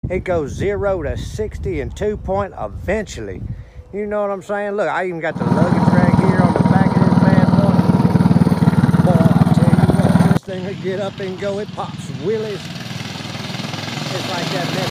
It goes 0 to 60 in 2 point eventually. You know what I'm saying? Look, I even got the luggage rack here on the back of this bad boy. Boy, I tell you what, this thing will get up and go. It pops wheelies. It's like that